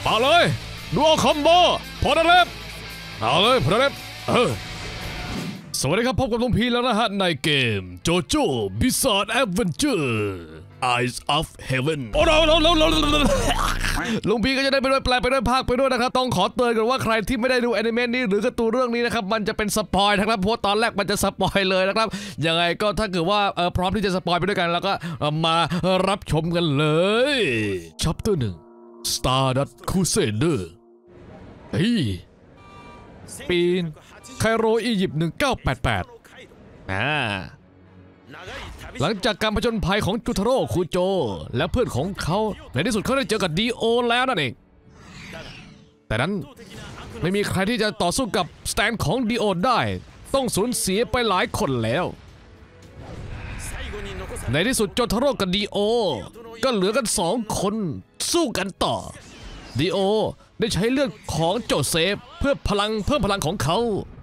มาเลยดูเอาคอมโบพอได้เล็บเอาเลยพอได้เล็บสวัสดีครับพบกับลุงพีแล้วนะฮะในเกม JoJo Bizarre Adventure Eyes of Heaven โอ้โหลุงพีก็จะได้ไปด้วยแปลไปด้วยภาคไปด้วยนะครับต้องขอเตือนกันว่าใครที่ไม่ได้ดูแอนิเมะนี้หรือการ์ตูนเรื่องนี้นะครับมันจะเป็นสปอยนะครับเพราะตอนแรกมันจะสปอยเลยนะครับยังไงก็ถ้าเกิดว่าพร้อมที่จะสปอยไปด้วยกันแล้วก็มารับชมกันเลย Chapter 1 Stardust Crusader เฮ้ยปีนไคโรอียิปต์1988หลังจากการผจญภัยของจูทาโร่คูโจและเพื่อนของเขาในที่สุดเขาได้เจอกับดีโอแล้วนั่นเองแต่นั้นไม่มีใครที่จะต่อสู้กับสแตนของดีโอได้ต้องสูญเสียไปหลายคนแล้วในที่สุดจูทาโร่กับดีโอก็เหลือกัน2 คนสู้กันต่อดีโอได้ใช้เลือดของโจเซฟเพิ่มพลังของเขา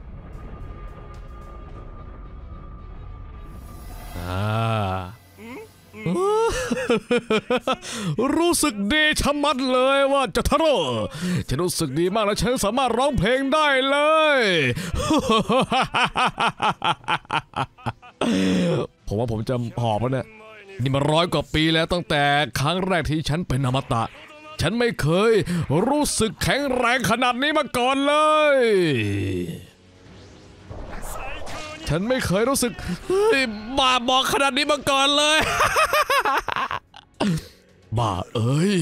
รู้สึกดีชะมัดเลยว่าจูทาโร่ฉันรู้สึกดีมากและฉันสามารถร้องเพลงได้เลยผมว่าผมจะหอบแล้วเนี่ยนี่มา100 กว่าปีแล้วตั้งแต่ครั้งแรกที่ฉันเป็นอมตะฉันไม่เคยรู้สึกแข็งแรงขนาดนี้มาก่อนเลยฉันไม่เคยรู้สึกบ้าบอกขนาดนี้มาก่อนเลยบ้าเอ้ย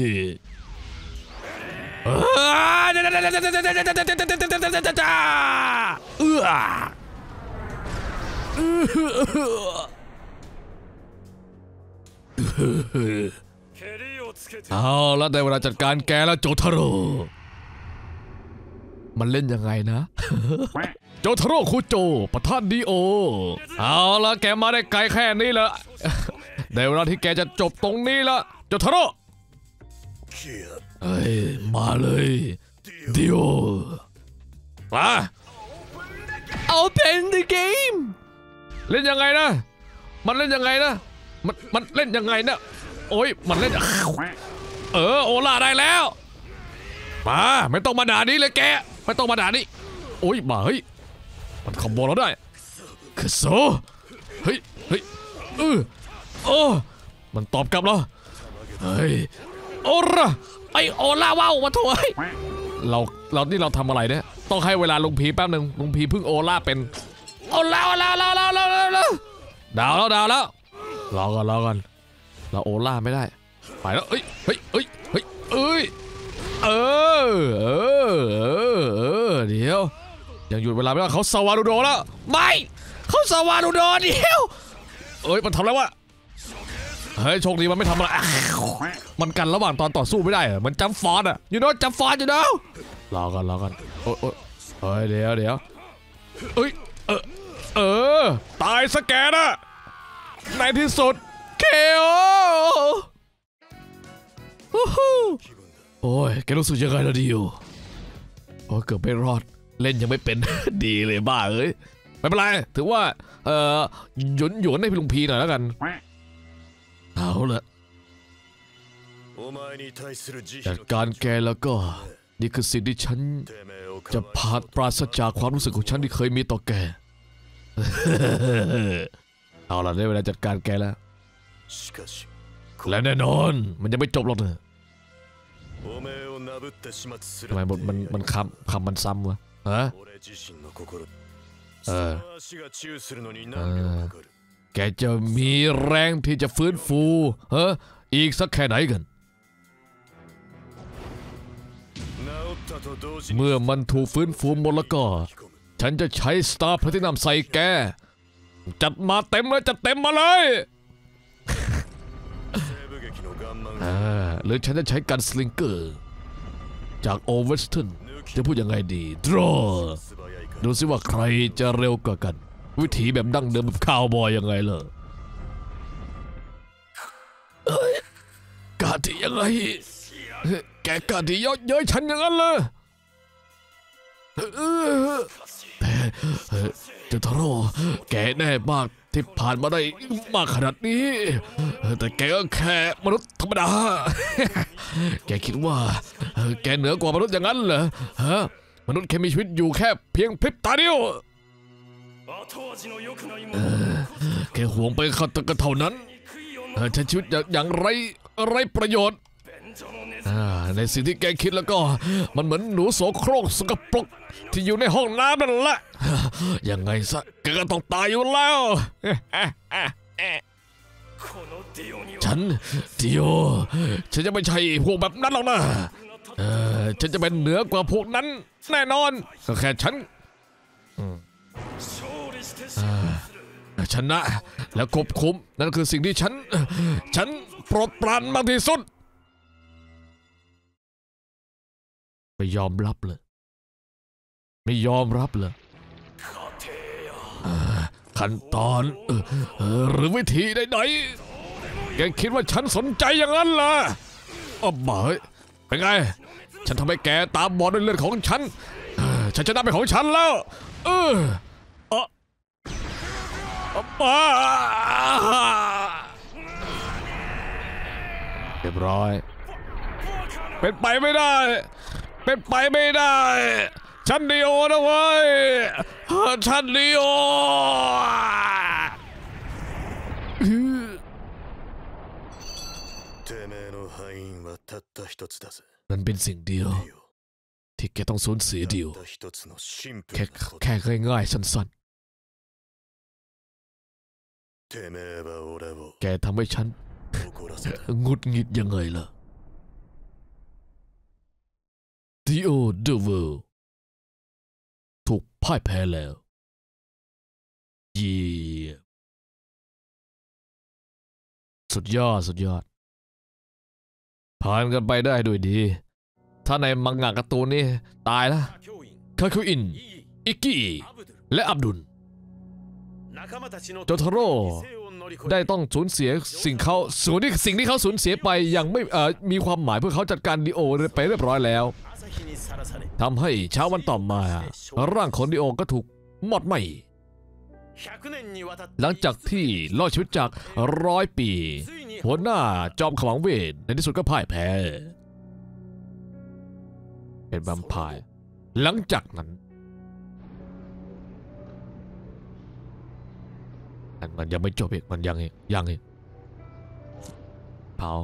เอาแล้วได้เวลาจัดการแกแล้วโจทาโร่มันเล่นยังไงนะโจทาโร่คูโจปะทะดีโอเอาละแกมาได้ไกลแค่นี้แล้วได้เวลาที่แกจะจบตรงนี้ละโจทาโร่เฮ้ยมาเลยดีโอมา Open the game เล่นยังไงนะมันเล่นยังไงนะมันเล่นยังไงนะโอ้ยมันเล่นโอล่าได้แล้วมาไม่ต้องมาด่านี้เลยแกไม่ต้องมาด่านี้โอ้ยมาเฮ้ยมันคอมโบเราได้คือโซเฮ้ยโอ้มันตอบกลับเราเฮ้ยโอล่าไอโอล่าว้าวมาโถยเราทำอะไรเนี่ยต้องให้เวลาลุงพีแป๊บหนึ่งลุงพีเพิ่งโอล่าเป็นโอล่าดาวแล้วรอก่อนเราโอล่าไม่ได้ไปแล้วเดี๋ยวยังหยุดเวลาไม่ได้เขาสวารูโดแล้วไม่เขาสวารูโดเดี๋ยวมันทำแล้ววะเฮ้ยโชคดีมันไม่ทำอะไรมันกันระหว่างตอนต่อสู้ไม่ได้เหรอมันจำฟอนอ่ะอยู่โน้นจำฟอนอยู่นะรอกันเดี๋ยวตายสแกนอะในที่สุดเคโอโอ้ยแกรู้สึกยังไงล่ะดิวโอ้เกือบไม่รอดเล่นยังไม่เป็น ดีเลยบ้าเอ้ยไม่เป็นไรถือว่าหยวนให้พี่ลุงพีหน่อยแล้วกันเอาละจัดการแกแล้วก็นี่คือสิ่งที่ฉันจะปราศจากความรู้สึกของฉันที่เคยมีต่อแก เอาล่ะได้เวลาจัดการแกแล้วและแน่นอนมันยังไม่จบหรอกนะทำไมบทมันคำมันซ้ำวะฮะแกจะมีแรงที่จะฟื้นฟูอีกสักแค่ไหนกันเมื่อมันถูกฟื้นฟูหมดแล้วก็ฉันจะใช้สตาร์แพลทินัมใส่แกจัดมาเต็มเลยจัดเต็มมาเลยหรือฉันจะใช้กันสลิงเกอร์จากโอเวสตันจะพูดยังไงดีดรอดูสิว่าใครจะเร็วกว่ากันวิธีแบบดั้งเดิมแบบคาวบอยยังไงล่ะกาที่ยังไงแกกาที่เยอะเย้ยฉันอย่างนั้นเลยแต่โจทาโร่แกแน่มากที่ผ่านมาได้มากขนาดนี้แต่แกก็แค่มนุษย์ธรรมดา แกคิดว่าแกเหนือกว่ามนุษย์อย่างนั้นเหรอฮะมนุษย์แค่มีชีวิตอยู่แค่เพียงพริบตาเดียวแค่ห่วงไปก็เท่านั้นใช้ชีวิตอย่างไรประโยชน์ในสิ่งที่แกคิดแล้วก็มันเหมือนหนูโสโครกสกปรกที่อยู่ในห้องน้ำนั่นแหละยังไงซะแกก็ต้องตายอยู่แล้วฉันจะไม่ใช่พวกแบบนั้นหรอกนะฉันจะเป็นเหนือกว่าพวกนั้นแน่นอนก็แค่ฉันชนะและควบคุมนั่นคือสิ่งที่ฉันโปรดปรานมากที่สุดไม่ยอมรับเลยขั้นตอนหรือวิธีใดๆแกคิดว่าฉันสนใจอย่างนั้นเหรอบ่อยเป็นไงฉันทำให้แกตาบอดด้วยเลือดของฉันชนะเป็นของฉันแล้วเรียบร้อยเป็นไปไม่ได้ฉันดีโอนะเว้ยฉันดีโอมันเป็นสิ่งเดียวที่แกต้องสูญเสียเดียวแค่ง่ายๆสั้นๆแกทำให้ฉันหงุดหงิดยังไงล่ะดีโอเดอะเวิลด์ถูกพ่ายแพ้แล้วสุดยอดผ่านกันไปได้ด้วยดีถ้าในมังงะการ์ตูนนี่ตายแล้วคาคิวอินอิกกี้และอับดุลโจทาโร่ได้ต้องสูญเสียสิ่งที่เขาสูญเสียไปยังไม่มีความหมายเพื่อเขาจัดการดีโอไปเรียบร้อยแล้วทำให้เช้าวันต่อมาร่างของดีโอก็ถูกมอดไหม้หลังจากที่รอดชีวิตจาก100 ปีหัวหน้าจอมขมังเวทในที่สุดก็พ่ายแพ้เป็นแวมไพร์หลังจากนั้นมันยังไม่จบอีกมันยังอีกเผา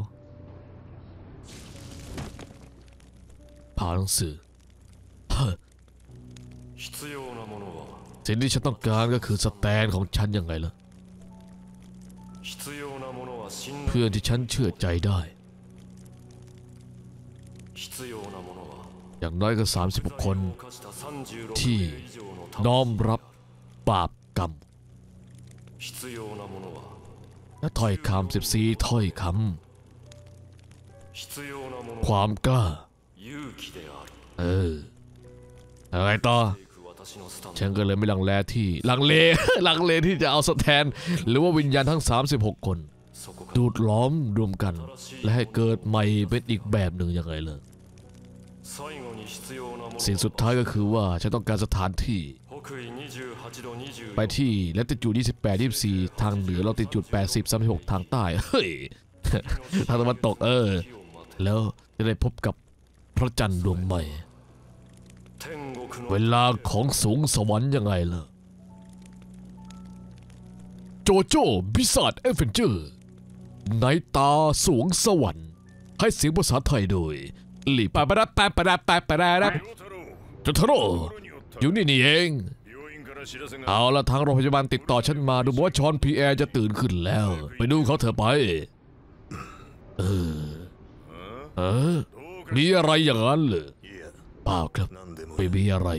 หนังสือสิ่งที่ฉันต้องการก็คือสแตนของฉันยังไงล่ะเพื่อนที่ฉันเชื่อใจได้อย่างน้อยก็36 คนที่น้อมรับบาปกรรมและถ้อยคำ14 ถ้อยคำความกล้าอะไรต่อฉันก็เลยไม่ลังเลที่จะเอาสแตนหรือว่าวิญญาณทั้ง36 คนดูดล้อมรวมกันและให้เกิดใหม่เป็นอีกแบบหนึ่งยังไงเลยสิ่งสุดท้ายก็คือว่าฉันต้องการสถานที่ไปที่และติจูด28-24ทางเหนือเราติจูด80-36ทางใต้เฮ้ยทางตะวันตกแล้วจะได้พบกับพระจันทร์ดวงใหม่เวลาของสูงสวรรค์ยังไงล่ะโจโจ้บิซาร์ดแอดเวนเจอร์ในตาสูงสวรรค์ให้เสียงภาษาไทยโดยลีปาปะดับโจทาโร่อยู่นี่เองเอาละทางโรงพยาบาลติดต่อฉันมาดูว่าชอนพีแอร์จะตื่นขึ้นแล้วไปดูเขาเถอะไปมีอะไรอย่างนั้นเหรอเปล่าครับไม่มีอะไร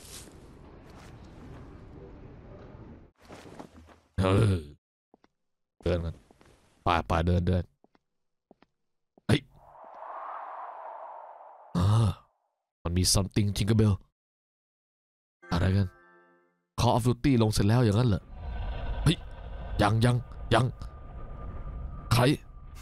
เดินกันป่าเดินเฮ้ยมันมี something จริงกับเบลอะไรกันCall of Duty ลงเสร็จแล้วอย่างนั้นเหรอเฮ้ยยังใคร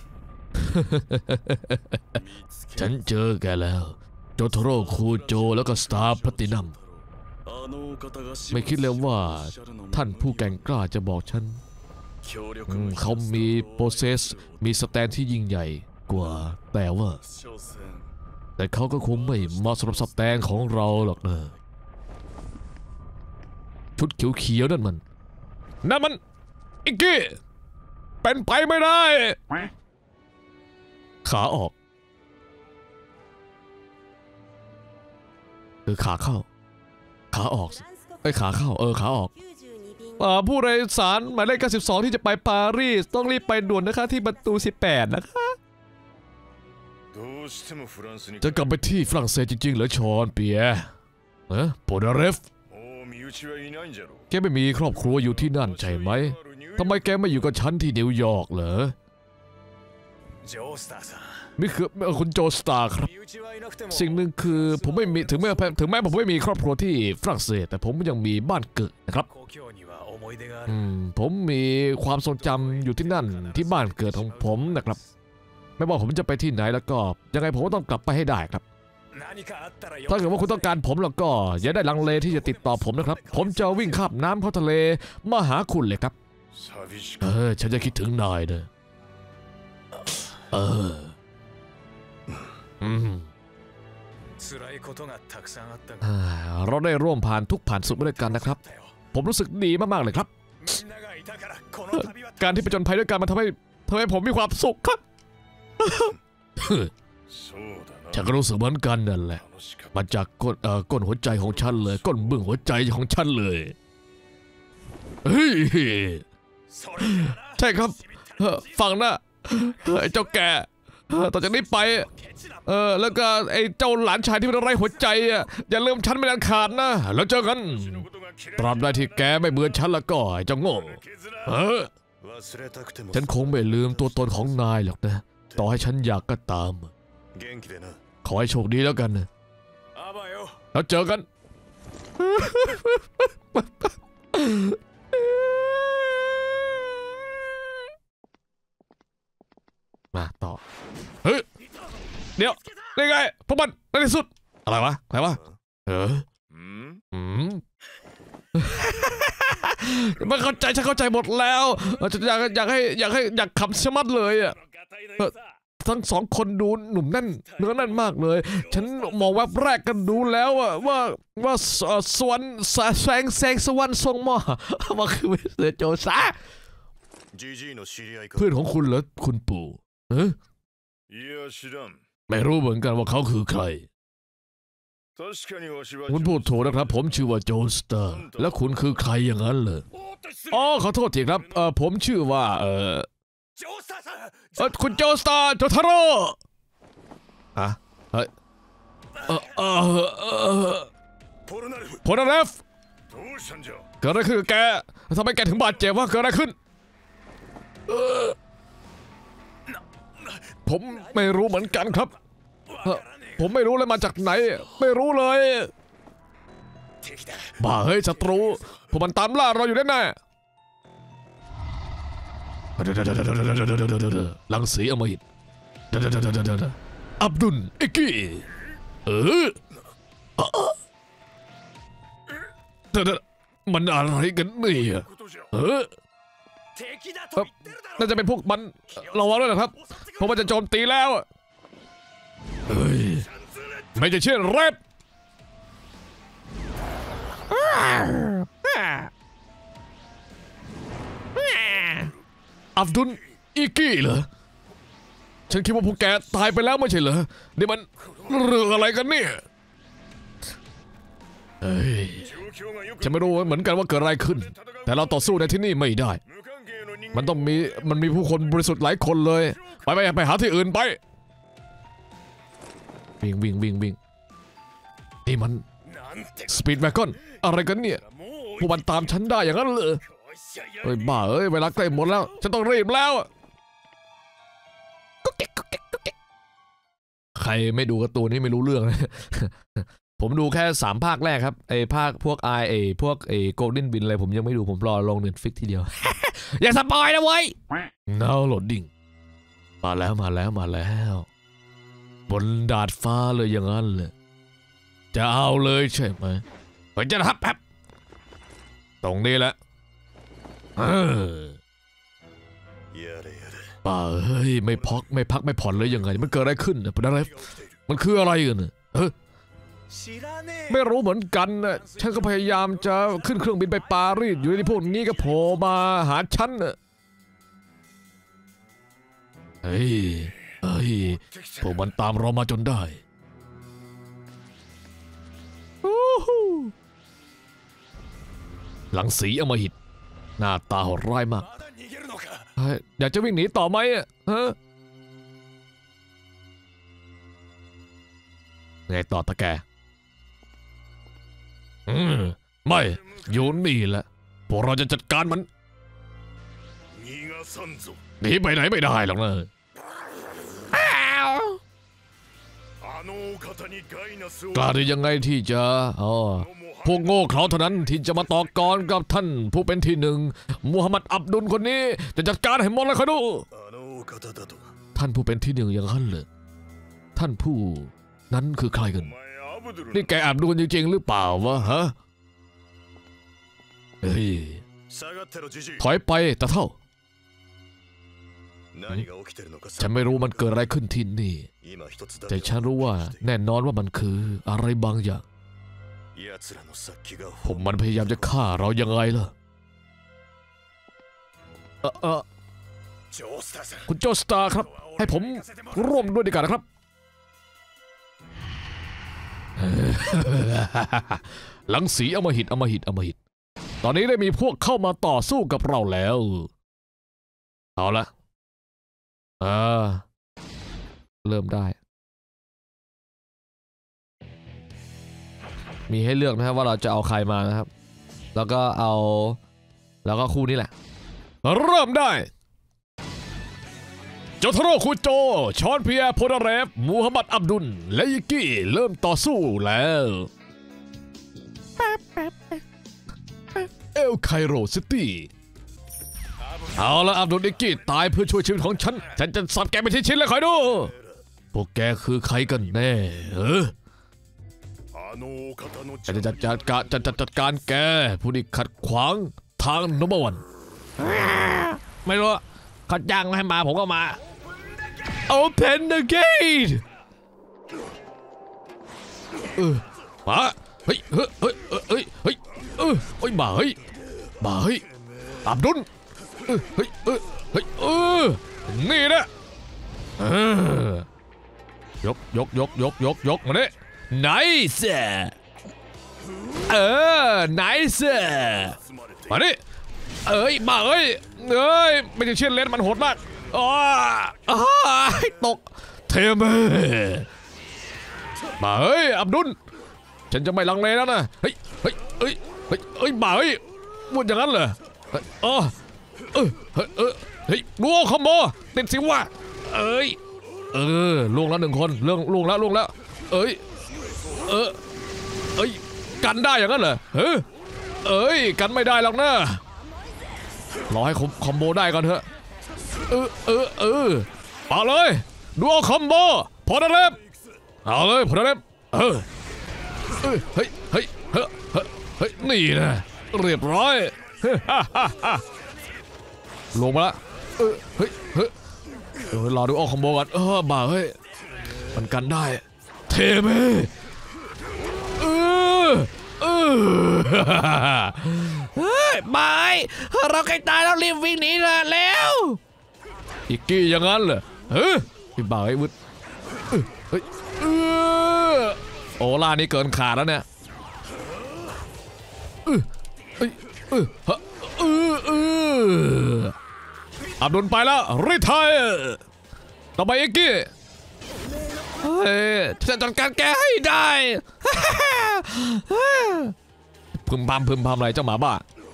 ฉันเจอแกแล้วโจโทโร่คูโจแล้วก็สตาร์แพลตินัมไม่คิดเลยว่าท่านผู้แกร่งกล้าจะบอกฉันเขามีโปรเซสมีสแตนที่ยิ่งใหญ่กว่าแต่เขาก็คงไม่เหมาะสำหรับสแตนของเราหรอกนะชุดเขียวๆนั่นมันอิกกี้เป็นไปไม่ได้ขาออกคือขาเข้าขาออกขาเข้าขาออกผู้โดยสารหมายเลข92ที่จะไปปารีสต้องรีบไปด่วนนะคะที่ประตู18นะคะจะกลับไปที่ฝรั่งเศสจริงๆเหรอชอนเปียโปนาเรฟแกไม่มีครอบครัวอยู่ที่นั่นใช่ไหมทำไมแกไม่อยู่กับฉันที่นิวยอร์กเหรอนี่คือคุณโจสตาร์ครับสิ่งหนึ่งคือผมไม่มีถึงแม้ผมไม่มีครอบครัวที่ฝรั่งเศสแต่ผมยังมีบ้านเกิดนะครับผมมีความทรงจำอยู่ที่นั่นที่บ้านเกิดของผมนะครับไม่ว่าผมจะไปที่ไหนแล้วก็ยังไงผมก็ต้องกลับไปให้ได้ครับถ้าเกิดว่าคุณต้องการผมแล้วก็อย่าได้ลังเลที่จะติดต่อผมนะครับผมจะวิ่งข้ามน้ำเข้าทะเลมาหาคุณเลยครับฉันจะคิดถึงนายเนอะเราได้ร่วมผ่านทุกผ่านสุขด้วยกันนะครับผมรู้สึกดีมากๆเลยครับการที่ไปจนภัยด้วยกันมันทำให้ผมมีความสุขครับฉันก็รู้สึกเหมือนกันนั่นแหละมาจากก้นหัวใจของฉันเลยก้นบึ้งหัวใจของฉันเลยใช่ครับฟังนะไอ้เจ้าแก่ต่อจากนี้ไปแล้วก็ไอ้เจ้าหลานชายที่เป็นไร้หัวใจอย่าลืมฉันไม่อันขาดนะแล้วเจอกันตราบใดที่แกไม่เหมือนฉันแล้วก็ไอ้เจ้าโง่ฉันคงไม่ลืมตัวตนของนายหรอกนะต่อให้ฉันอยากก็ตามขอให้โชคดีแล้วกันนะแล้วเจอกันมาต่อเดี๋ยวนี่ไงพวกมันในที่สุดอะไรวะไม่เข้าใจฉันเข้าใจหมดแล้วอยากขำชะมัดเลยทั้งสองคนดูหนุ่มแน่นเนื้อแน่นมากเลยฉันมองแวบแรกกันดูแล้วว่าสวรรค์แสงสวรรค์ทรงมามาคือมิสเตอร์โจซาเพื่อนของคุณเหรอคุณปู่ไม่รู้เหมือนกันว่าเขาคือใครคุณพูดถูกนะครับผมชื่อว่าโจสตาร์แล้วคุณคือใครอย่างนั้นเลยอ๋อขอโทษทีครับผมชื่อว่าคุณโจสตาร์โจทาโร่โพนาเรฟเกิดอะไรขึ้นกับแกทำไมแกถึงบาดเจ็บวะเกิดอะไรขึ้นผมไม่รู้เหมือนกันครับผมไม่รู้เลยมาจากไหนไม่รู้เลยบ้าเฮ้ยศัตรูพวกมันตามล่าเราอยู่แน่ๆลังสีอมหิตอับดุลอิกกี้มันอะไรกันเนี่ยน่าจะเป็นพวกมันระวังด้วยนะครับเพราะมันจะโจมตีแล้วไม่จะเชื่อเรดอับดุลอิกกี้เหรอฉันคิดว่าพวกแกตายไปแล้วไม่ใช่เหรอนี่มันเรื่องอะไรกันเนี่ยฉันไม่รู้เหมือนกันว่าเกิดอะไรขึ้นแต่เราต่อสู้ในที่นี่ไม่ได้มันมีผู้คนบริสุทธิ์หลายคนเลยไปหาที่อื่นไปวิ่งนี่มันสปีดแวกอนอะไรกันเนี่ยพวกมันตามฉันได้อย่างนั้นเลยบ้าเวลาใกล้หมดแล้วฉันต้องรีบแล้วใครไม่ดูการ์ตูนนี่ไม่รู้เรื่องผมดูแค่3 ภาคแรกครับไอ้ภาคพวกพวกโกลเด้นวินอะไรผมยังไม่ดูผมรอลง Netflix ทีเดียว อย่าสปอยนะเว้ย Now loading มาแล้วบนดาดฟ้าเลยอย่างนั้นเลยจะเอาเลยใช่ไหมจะรับตรงนี้แหละป่าเฮ้ยไม่พักไม่ผ่อนเลยยังไงมันเกิดอะไรขึ้นนะเป็นอะไรมันคืออะไรกันไม่รู้เหมือนกันนะฉันก็พยายามจะขึ้นเครื่องบินไปปารีสอยู่ในพวกนี้ก็โผล่มาหาฉันนะเฮ้ยพวกมันตามเรามาจนได้หลังสีอำมหิตหน้าตาโหดร้ายมากอยากจะวิ่งหนีต่อไหมอ่ะฮะไงต่อตะแกไม่อยู่นี่แหละพวกเราจะจัดการมันหนีไปไหนไม่ได้หรอกนะกล้าได้ยังไงที่จะพวกโง่เขลาเท่านั้นที่จะมาต่อกรกับท่านผู้เป็นที่หนึ่งมูฮัมหมัดอับดุลคนนี้จะจัดการให้หมดเลยคอยดูท่านผู้เป็นที่หนึ่งอย่างนั้นเลยท่านผู้นั้นคือใครกันนี่แกอับดุลจริงๆหรือเปล่าวะฮะเฮ้ยถอยไปตะเท่าฉันไม่รู้มันเกิดอะไรขึ้นที่นี่แต่ฉันรู้ว่าแน่นอนว่ามันคืออะไรบางอย่างผมมันพยายามจะฆ่าเรายังไงล่ะคุณโจสตาร์ครับให้ผมร่วมด้วยดีกว่านะครับหลังสีอำมหิตตอนนี้ได้มีพวกเข้ามาต่อสู้กับเราแล้วเอาละเริ่มได้มีให้เลือกนะครับว่าเราจะเอาใครมานะครับแล้วก็คู่นี้แหละเริ่มได้โจทาโร่คุโจชอนเพียโพดาเรฟมูฮัมหมัดอับดุลและยิกี้เริ่มต่อสู้แล้วเอลไคโรซิตี้เอาละอับดุลยิกี้ตายเพื่อช่วยชีวิตของฉันจะสับแกไปชิ้นๆเลยคอยดูพวกแกคือใครกันแน่จะจัดการแกผู้ที่ขัดขวางทางนัมเบอร์วันไม่รู้เขาจ้างให้มาผมก็มา Open the gate มาเฮ้ยมาอับดุลนี่นะยกมาเนี่ยNice Nice มาดิมาไม่ใช่เช่นเล่นมันโหดมากตกเทมมาอับดุลฉันจะไม่ลังเลแล้วนะมาพูดอย่างนั้นเหรอดูคอมโบติดสิวะล่วงแล้วหนึ่งคนล่วงแล้วกันได้อย่างนั้นเหรอกันไม่ได้หรอกนะรอให้คอมโบได้ก่อนเถอะมาเลยดูคอมโบพอดาเล็บเอาเลยพอดาเล็บนี่นะเรียบร้อยลงมาละรอดูคอมโบก่อนมามันกันได้เทเมไม่เราใกล้ตายแล้วรีบวิ่งหนีแล้วอีกกี้อย่างนั้นเหรอพี่บ่าววุฒโอล่านี่เกินขาดแล้วเนี่ยอับดุลไปแล้วรีไทร์ต่อไปอีกกี้จะจัดการแกให้ได้พึมพำอะไรเจ้าหมาบ้า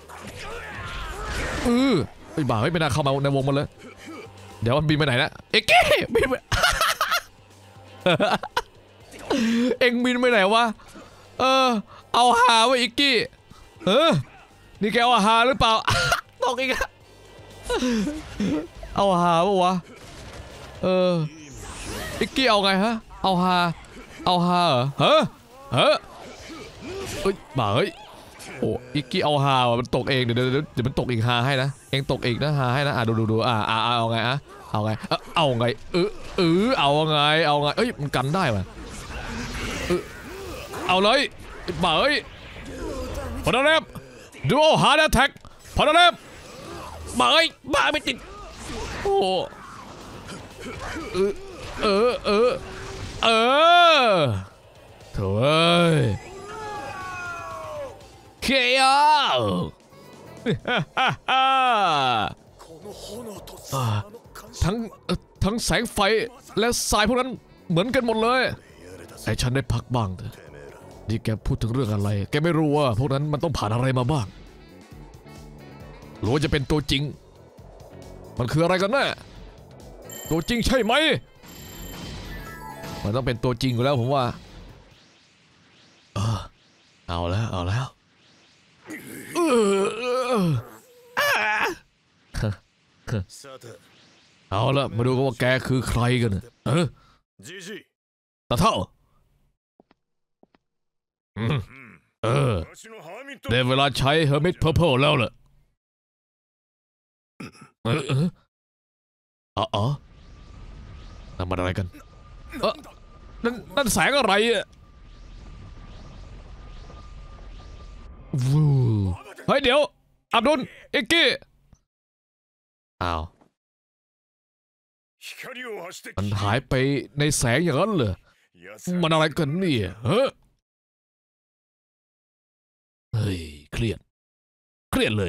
ไอ้บ้าไม่น่าเข้ามาในวงมันเลยเดี๋ยวมันบินไปไหนนะเอ็กกี้บินไปเอ็งบินไปไหนวะเอาหาไว้เอ็กกี้นี่แกเอาหาหรือเปล่าตกอีกอะเอาหาปะวะเอ็กกี้เอาไงฮะเอาหาเหรอบ้าโอ้อิกกี้เอาฮาว่ะมันตกเองเดี๋ยวมันตกอีกฮาให้นะเองตกอีกนะฮาให้นะดูเอาไงเอาไงเอาไงเอาไงเอ้ยมันกันได้ว่ะเอาเลยบ่าเอ้ยพอดเล็บดูฮาร์ดแท็กพอดเล็บบ่าเอ้ยบ้าไม่ติดโอ้โถ่เคโอทั้งแสงไฟและทรายพวกนั้นเหมือนกันหมดเลยไอ้ฉันได้พักบ้างเถอะนี่แกพูดถึงเรื่องอะไรแกไม่รู้ว่าพวกนั้นมันต้องผ่านอะไรมาบ้างหรือว่าจะเป็นตัวจริงมันคืออะไรกันแน่ตัวจริงใช่ไหมมันต้องเป็นตัวจริงอยู่แล้วผมว่าเอาแล้วเอาละมาดูกันว่าแกคือใครกันตาเท่าได้เวลาใช้เฮอร์มิตเพอร์เพลแล้วเหรอนั่นมันอะไรกันนั่นแสงอะไรอ่ะเฮ้ยเดี๋ยวอับดุลอิกกี้อ้าวมันหายไปในแสงอย่างนั้นเหรอมันอะไรกันเนี่ยเฮ้ยเครียดเลย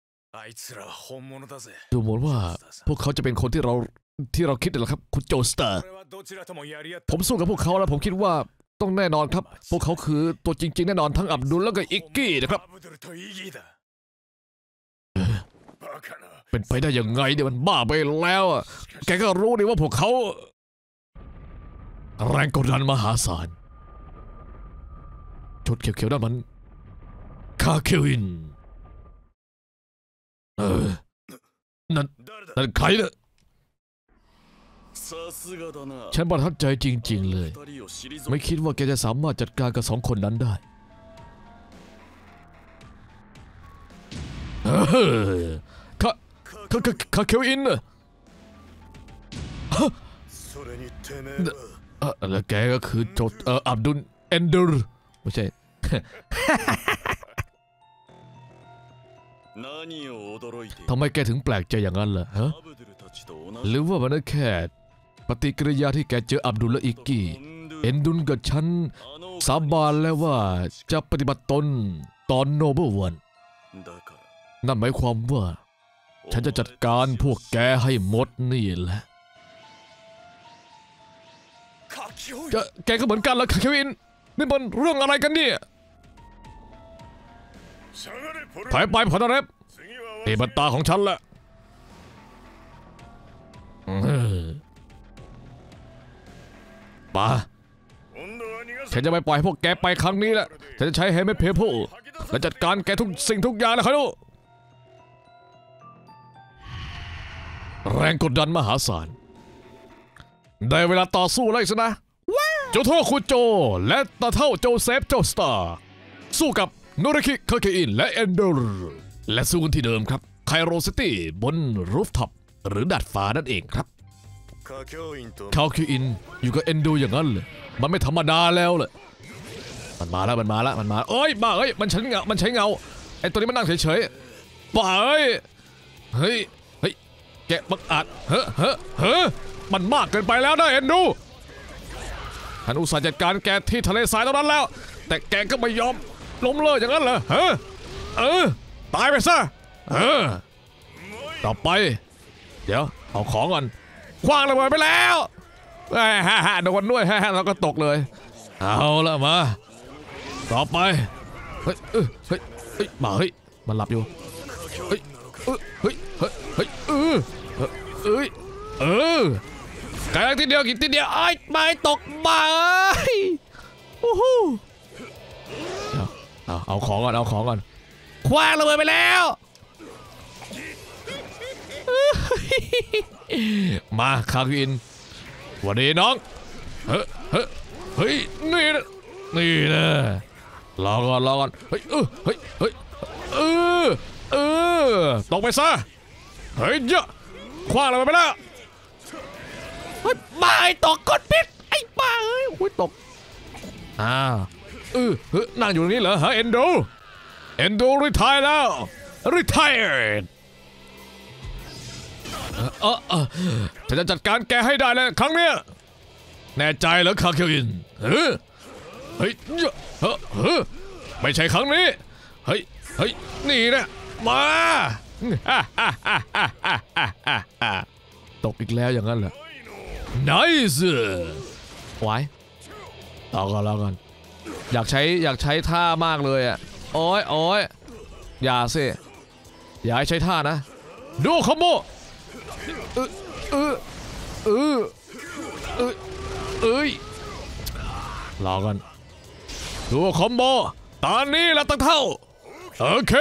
ดูเหมือนว่าพวกเขาจะเป็นคนที่เราคิดนั่นแหละครับคุณโจสตาร์ผมสู้กับพวกเขาแล้วผมคิดว่าต้องแน่นอนครับพวกเขาคือตัวจริงๆแน่นอนทั้งอับดุลแล้วก็อิกกี้นะครับเป็นไปได้ยังไงเดี๋ยวมันบ้าไปแล้วแกก็รู้ดิว่าพวกเขาแรงกดดันมหาศาลชุดเขียวๆนั่นมันคาเควินนั่นใครเนี่ยฉันประทับใจจริงๆเลยไม่คิดว่าแกจะสามารถจัดการกับสองคนนั้นได้คาเควินแล้วแกก็คือโจอับดุลเอนเดอร์ไม่ใช่ทำไมแกถึงแปลกใจอย่างนั้นล่ะฮะหรือว่ามันแค่ปฏิกิริยาที่แกเจออับดุลและอิกกี้เอนดุลกับฉันสาบานแล้วว่าจะปฏิบัติตนตอนโนเบิลวันนั่นหมายความว่าฉันจะจัดการพวกแกให้หมดนี่แหละแกก็เหมือนกันแล้วเควินนี่มันเรื่องอะไรกันเนี่ยถอยไปพอดเร็บนี่มันตาของฉันแหละป่าฉันจะไม่ปล่อยพวกแกไปครั้งนี้แหละฉันจะใช้เฮเมเพลพูและจัดการแกทุกสิ่งทุกอย่างนะครัดูแรงกดดันมหาศาลได้เวลาต่อสู้แล้วสินะโจโทคุโจและตาเท่าโจเซฟโจสตาร์สู้กับโนริคิคาเคอินและเอนเดอร์และสู้กันที่เดิมครับไคโรซิตี้บนรูฟท็อปหรือดาดฟ้านั่นเองครับคาเคอินอยู่กับเอนโดอย่างนั้นเลยมันไม่ธรรมดาแล้วเลยมันมาแล้วเอ้ยบ้าเอ้ยมันใช้เงาไอตัวนี้มันนั่งเฉยๆบ้าเฮ้ยแกบังอาจมันมากเกินไปแล้วนะเอ็นดูท่านอุตส่าห์จัดการแกที่ทะเลทรายตรงนั้นแล้วแต่แกก็ไม่ยอมล้มเลิกอย่างนั้นเหรอตายไปซะต่อไปเดี๋ยวเอาของก่อนคว้างระเบิดไปแล้วโดนด้วยเราก็ตกเลยเอาละมาต่อไปเฮ้ยมันหลับอยู่เฮ้ยไกลทีเดียวกินทีเดียวไอ้ไม่ตกมาโอ้โหเอาของก่อนคว้างระเบิดไปแล้วมาคาคินวันนี้น้องเฮ้ยนี่นะรอก่อนเฮ้ยเฮ้ยตกไปซะเฮ้ยเยอะคว้างอะไรไปแล้วเฮ้ยบ้าไอ้ตกกดพิษไอ้บ้าเอ้ยโอ้ยตกนั่งอยู่ตรงนี้เหรอฮะเอนโดรีไทร์แล้วรีไทร์ฉันจะจัดการแกให้ได้เลยครั้งเนี้ยแน่ใจเหรอคาเคียวอินเฮ้ยไม่ใช่ครั้งนี้เฮ้ยนี่นะมาตกอีกแล้วอย่างนั้นเหรอ nice ไว้ต่อก่อนแล้วกันอยากใช้ท่ามากเลยอ่ะโอ้ยอย่าสิอย่าให้ใช้ท่านะดูคอมโบรอกันดูคอมโบตอนนี้ละตั้งเท่าโอเค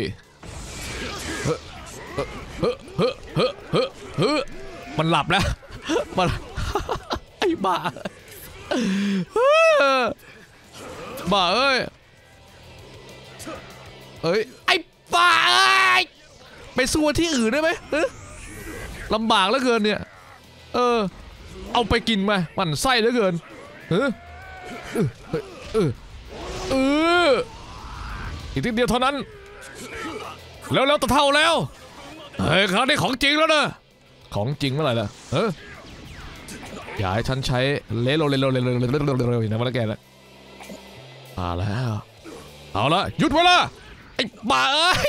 มันหลับแล้วมันไอ้บ้าเอ้ยไอ้บ้าไปสู้ที่อื่นได้ไหมลำบากเหลือเกินเนี่ยเอาไปกินมามันไส้เหลือเกินอีกทีเดียวเท่านั้นแล้วตะเท่าแล้วคราวนี้ของจริงแล้วนะของจริงเมื่อไหร่ล่ะอย่าให้ฉันใช้เร็วอย่างนั้นมาแล้วแกละมาแล้วเอาละหยุดเวลาไอ้บ้า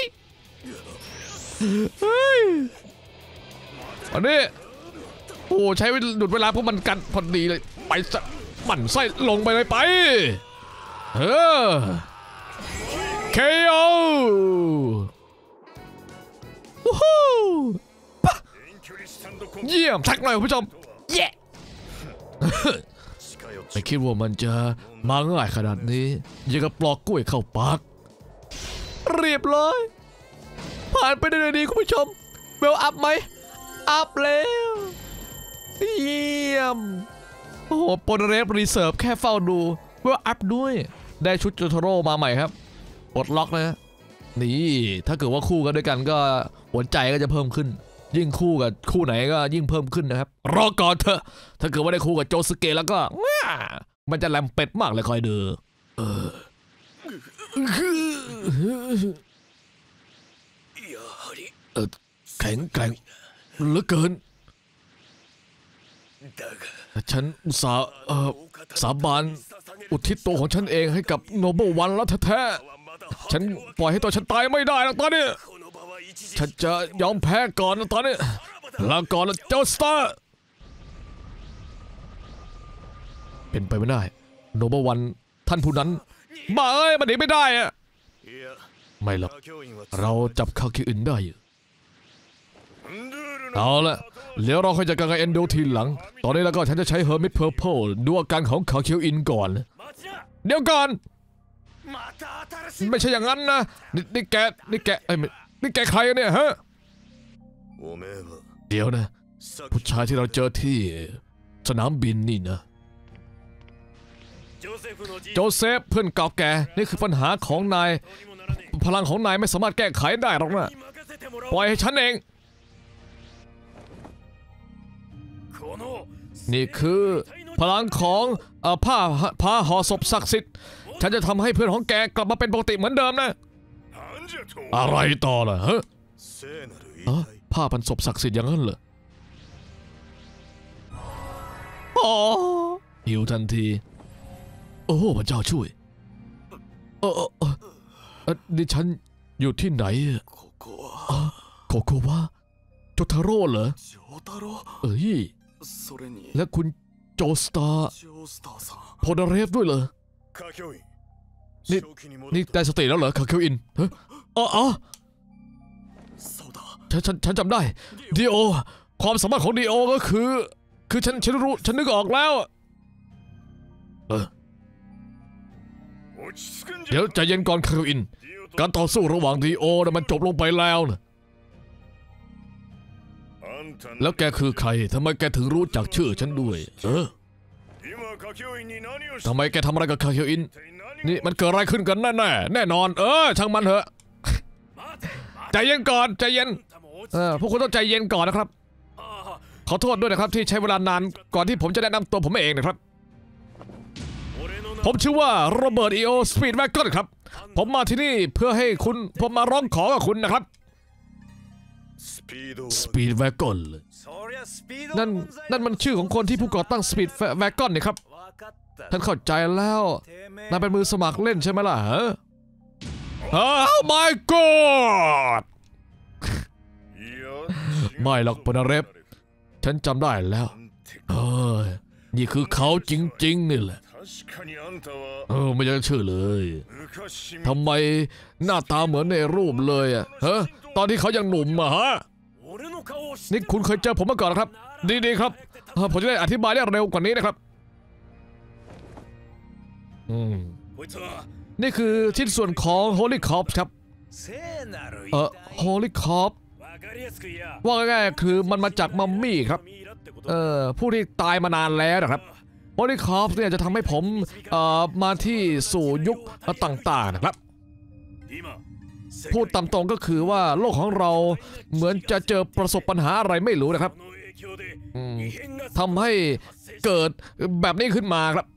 อันนี้โอ้ใช้หยุดเวลาเพราะมันกันพอดีเลยไปมันไส้ลงไปเลยไปKO เยี่ยมทักหน่อยคุณผู้ชมเย้ไม่คิดว่ามันจะมาง่ายขนาดนี้ยังกับปลอกกล้วยเข้าปากเรียบร้อยผ่านไปได้ดีคุณผู้ชมเวลอัพไหมอัพแล้วเยี่ยมโอ้โหโปรเรสรีเซิร์ฟแค่เฝ้าดูเวลอัพด้วยได้ชุดโจโทโร่มาใหม่ครับปลดล็อกนะนี่ถ้าเกิดว่าคู่กันด้วยกันก็หัวใจก็จะเพิ่มขึ้นยิ่งคู่กับคู่ไหนก็ยิ่งเพิ่มขึ้นนะครับรอก่อนเถอะถ้าเกิดว่าได้คู่กับโจสเกะแล้วก็มันจะแลมเป็ดมากเลยคอยดูแข็งแกร่งเหลือเกินฉันอุตส่าห์สาบานอุทิศตัวของฉันเองให้กับโนเบิลวันแล้วแท้ๆฉันปล่อยให้ตัวฉันตายไม่ได้แล้วตอนนี้ฉันจะยอมแพ้ก่อนนะตอนนี้ลาก่อนแล้วเจ้าสตาร์เป็นไปไม่ได้โนเบิลวันท่านผู้นั้นบ้ามันหนีไม่ได้อะไม่หรอกเราจับคาคิอินได้อยู่เอาละเดี๋ยวเราค่อยจัดการกับเอนโดทีหลังตอนนี้แล้วก็ฉันจะใช้เฮอร์มิทเพอร์เพลดูอาการของคาคิอินก่อนเดี๋ยวก่อนไม่ใช่อย่างนั้นนะนี่แกนี่แกใครเนี่ยฮะเดี๋ยวนะผู้ชายที่เราเจอที่สนามบินนี่นะโจเซฟเพื่อนเก่าแกนี่คือปัญหาของนายพลังของนายไม่สามารถแก้ไขได้หรอกนะปล่อยให้ฉันเองนี่คือพลังของผ้าห่อศพศักดิ์สิทธิ์ฉันจะทำให้เพื่อนของแกกลับมาเป็นปกติเหมือนเดิมนะอะไรต่อล่ะฮะผ้าพันศพศักดิ์สิทธิ์อย่างนั้นเหรออ๋อหิวทันทีโอ้พระเจ้าช่วยดิฉันอยู่ที่ไหนโคโควะโจทาโร่เหรอและคุณโจสตาร์โพดาเรฟด้วยเหรอนี่ได้สติแล้วเหรอคาเคียวอินฉันจำได้ดีโอความสามารถของดีโอก็คือฉันรู้ฉันนึกออกแล้วเดี๋ยวใจเย็นก่อนคาเคียวอินการต่อสู้ระหว่างดีโอมันจบลงไปแล้วนะแล้วแกคือใครทำไมแกถึงรู้จักชื่อฉันด้วยทำไมแกทำอะไรกับคาเคียวอินนี่มันเกิดอะไรขึ้นกันแน่นอนช่างมันเถอะใจเย็นก่อนใจเย็นพวกคุณต้องใจเย็นก่อนนะครับขอโทษด้วยนะครับที่ใช้เวลานานก่อนที่ผมจะแนะนำตัวผมเองนะครับผมชื่อว่าโรเบิร์ตอีโอสปีดแวกกอนครับผมมาที่นี่เพื่อให้คุณผมมาร้องขอกับคุณนะครับสปีดแวกกอนนั่นมันชื่อของคนที่ผู้ก่อตั้งสปีดแวกกอนนี่ครับท่านเข้าใจแล้วนายเป็นมือสมัครเล่นใช่ไหมล่ะOh my god ไม่หรอกปนเรฟฉันจำได้แล้วนี่คือเขาจริงๆนี่แหละไม่อยากเชื่อเลยทำไมหน้าตาเหมือนในรูปเลยตอนที่เขายังหนุ่มนี่คุณเคยเจอผมมาก่อนครับดีๆครับผมจะได้อธิบายได้เร็วกว่านี้นะครับนี่คือชิ้นส่วนของ Holy Corpse ครับHoly Corpse ว่าง่ายๆคือมันมาจากมัมมี่ครับผู้ที่ตายมานานแล้วนะครับ Holy Corpse เนี่ยจะทำให้ผมมาที่สู่ยุคต่างๆนะครับพูดตามตรงก็คือว่าโลกของเราเหมือนจะเจอประสบปัญหาอะไรไม่รู้นะครับทำให้เกิดแบบนี้ขึ้นมาครับ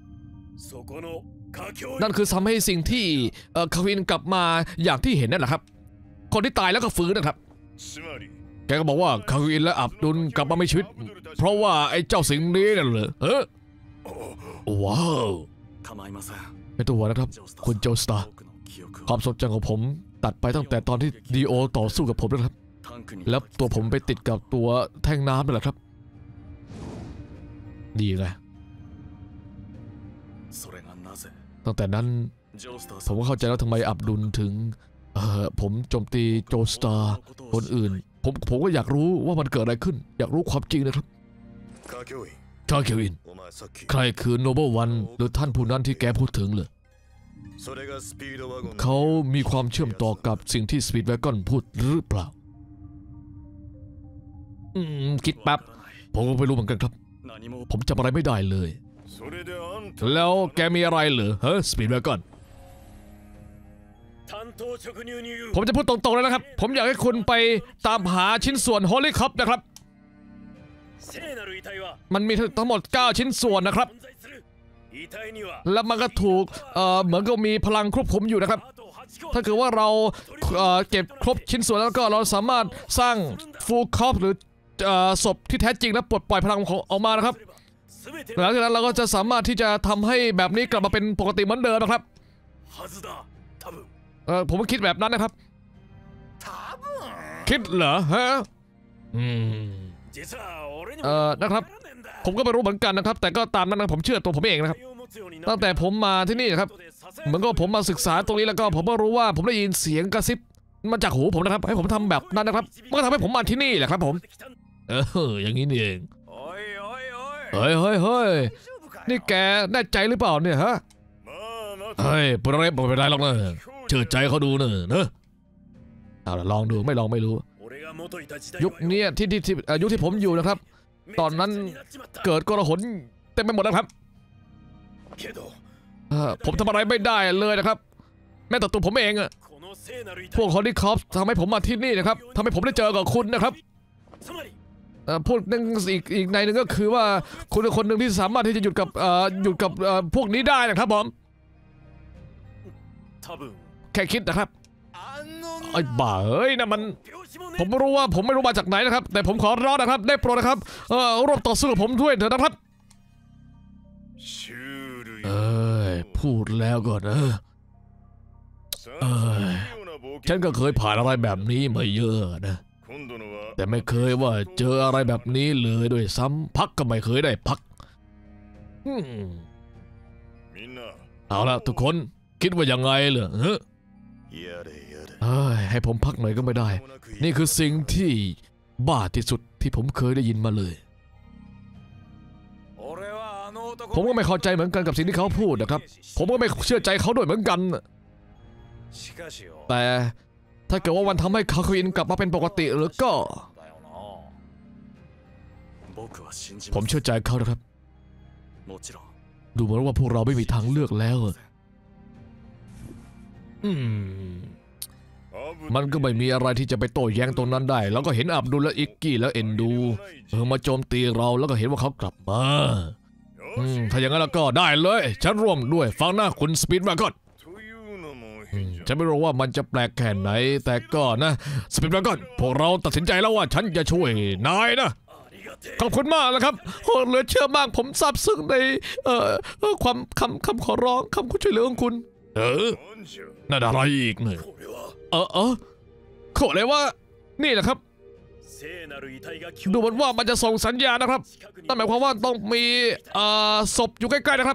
นั่นคือทำให้สิ่งที่คาวินกลับมาอย่างที่เห็นนั่นแหละครับคนที่ตายแล้วก็ฟื้นนะครับแกก็บอกว่าคาวินและอับดุลกลับมามีชีวิตเพราะว่าไอ้เจ้าสิ่งนี้นั่นเหรอว้าวไม่ต้องห่วงนะครับคุณโจสตาร์ความทรงจำของผมตัดไปตั้งแต่ตอนที่ดีโอต่อสู้กับผมนะครับแล้วตัวผมไปติดกับตัวแท่งน้ำนั่นแหละครับดีไงตั้งแต่นั้นผมก็เข้าใจแล้วทำไมอับดุลถึงผมโจมตีโจสตาร์คนอื่นผมก็อยากรู้ว่ามันเกิดอะไรขึ้นอยากรู้ความจริงนะครับคาเคียวอินใครคือโนเบิลวันหรือท่านผู้นั้นที่แกพูดถึงเลยเขามีความเชื่อมต่อกับสิ่งที่สปีดแวกอนพูดหรือเปล่าคิดแป๊บผมก็ไม่รู้เหมือนกันครับผมจำอะไรไม่ได้เลยแล้วแกมีอะไรเหรอสปีดแวกอนผมจะพูดตรงๆเลยนะครับผมอยากให้คุณไปตามหาชิ้นส่วนฮอลลี่คัพนะครับมันมีทั้งหมด9ชิ้นส่วนนะครับแล้วมันก็ถูกเหมือนกับมีพลังควบคุมอยู่นะครับถ้าเกิดว่าเราเก็บครบชิ้นส่วนแล้วก็เราสามารถสร้างฟูลคัพหรือศพที่แท้จริงและปลดปล่อยพลังของออกมานะครับหลังจากนั้นเราก็จะสามารถที่จะทำให้แบบนี้กลับมาเป็นปกติเหมือนเดิมนะครับผมก็คิดแบบนั้นนะครับคิดเหรอนะครับผมก็ไม่รู้เหมือนกันนะครับแต่ก็ตามนั้นนะผมเชื่อตัวผมเองนะครับตั้งแต่ผมมาที่นี่นะครับเหมือนกับผมมาศึกษาตรงนี้แล้วก็ผมก็รู้ว่าผมได้ยินเสียงกระซิบมาจากหูผมนะครับให้ผมทำแบบนั้นนะครับมันก็ทำให้ผมมาที่นี่แหละครับผมอย่างนี้นี่เองเฮ้ยนี่แกแน่ใจหรือเปล่าเนี่ยฮะปรเรศบอกไม่ได้หรอกนะเชื่อใจเขาดูเนอะเอาล่ะลองดูไม่ลองไม่รู้ยุคนี้ที่ยุคที่ผมอยู่นะครับตอนนั้นเกิดกลหนเต็มไปหมดแล้วครับผมทำอะไรไม่ได้เลยนะครับแม้แต่ตัวผมเองอะพวกฮอลลี่คอปส์ทำให้ผมมาที่นี่นะครับทำให้ผมได้เจอกับคุณนะครับพูดนึงอีกในหนึ่งก็คือว่าคุณเป็นคนหนึ่งที่สามารถที่จะหยุดกับพวกนี้ได้นะครับผมแค่คิดนะครับไอ้บ้าเอ้ยนะมันผมไม่รู้มาจากไหนนะครับแต่ผมขอร้องนะครับได้โปรดนะครับร่วมต่อสู้กับผมด้วยเถอะนะครับพูดแล้วก่อนฉันก็เคยผ่านอะไรแบบนี้มาเยอะนะแต่ไม่เคยว่าเจออะไรแบบนี้เลยด้วยซ้ำพักก็ไม่เคยได้พักเอาละทุกคนคิดว่ายังไงเหรอให้ผมพักหน่อยก็ไม่ได้นี่คือสิ่งที่บ้าที่สุดที่ผมเคยได้ยินมาเลยผมก็ไม่เข้าใจเหมือนกันกับสิ่งที่เขาพูดนะครับผมก็ไม่เชื่อใจเขาด้วยเหมือนกันแต่ถ้าเกิดว่าวันทำให้คาคินกลับมาเป็นปกติหรือก็ผมเชื่อใจเขานะครับดูเหมือนว่าพวกเราไม่มีทางเลือกแล้วอืมมันก็ไม่มีอะไรที่จะไปโต้แย้งตรงนั้นได้แล้วก็เห็นอับดุลและอิกกี้แล้วเอ็นดูมาโจมตีเราแล้วก็เห็นว่าเขากลับมาถ้าอย่างนั้นแล้วก็ได้เลยฉันร่วมด้วยฟังหน้าคุณสปีดมาก่อนฉันไม่รู้ว่ามันจะแปลกแค่ไหนแต่ก็นะสปีดมาก่อนพวกเราตัดสินใจแล้วว่าฉันจะช่วยนายนะขอบคุณมากนะครับโหเหลือเชื่อมากผมซาบซึ้งในความคำขอร้องคำช่วยเหลือของคุณนั่นอะไรอีกเนี่ยขอเลยว่านี่แหละครับดูเหมือนว่ามันจะส่งสัญญาณนะครับนั่นหมายความว่าต้องมีศพอยู่ใกล้ๆนะครับ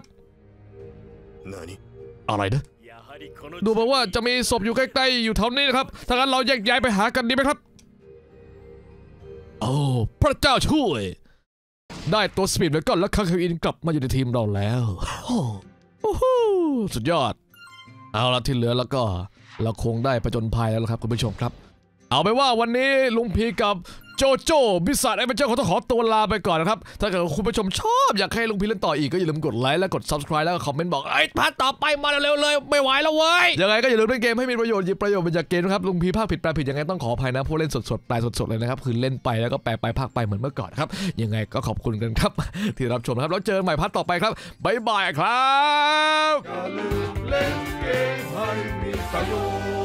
อะไรนะดูเหมือนว่าจะมีศพอยู่ใกล้ๆอยู่แถวนี้นะครับถ้างั้นเราแยกย้ายไปหากันดีไหมครับโอ้พระเจ้าช่วยได้ตัวสปีดแล้วก็และคาเคอินกลับมาอยู่ในทีมเราแล้วโอ้โหสุดยอดเอาละที่เหลือแล้วก็เราคงได้ประจนภัยแล้วครับคุณผู้ชมครับเอาไปว่าวันนี้ลุงพีกับโจโจ้บิสซัทแอดเวนเจอร์เขาต้องขอตัวลาไปก่อนนะครับถ้าเกิดคุณผู้ชมชอบอยากให้ลุงพีเล่นต่ออีกก็อย่าลืมกดไลค์และกด subscribe แล้วก็คอมเมนต์บอกไอ้พาร์ทต่อไปมาเร็วๆเลยไม่ไหวแล้วเว้ยยังไงก็อย่าลืมเล่นเกมให้มีประโยชน์หยิบประโยชน์มาจากเกมนะครับลุงพีภาคผิดแปลผิดยังไงต้องขออภัยนะผู้เล่นสดๆแปลสดๆเลยนะครับคือเล่นไปแล้วก็แปลไปภาคไปเหมือนเมื่อก่อนครับยังไงก็ขอบคุณกันครับที่รับชมครับแล้วเจอกันใหม่พาร์ทต่อไปครับบ๊ายบายครับอย่าลืมเล่นเกมให้มีประโยชน์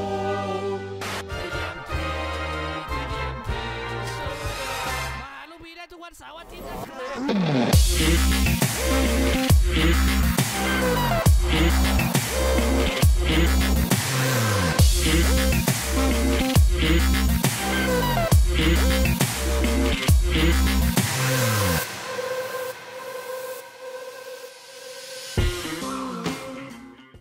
ทุกวันเสาร์อาทิตย์นะครับ